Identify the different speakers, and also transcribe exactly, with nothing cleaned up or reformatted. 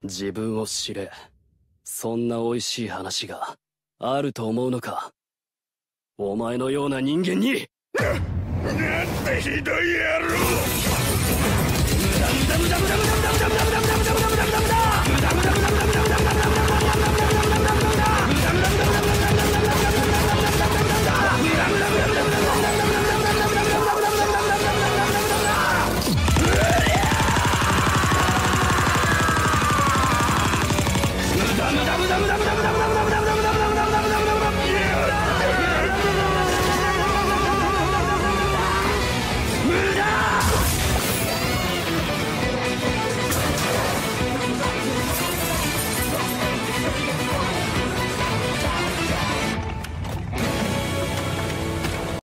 Speaker 1: 自分を知れ。そんな美味しい話があると思うのか。お前のような人間に。
Speaker 2: な、なんてひどい野郎。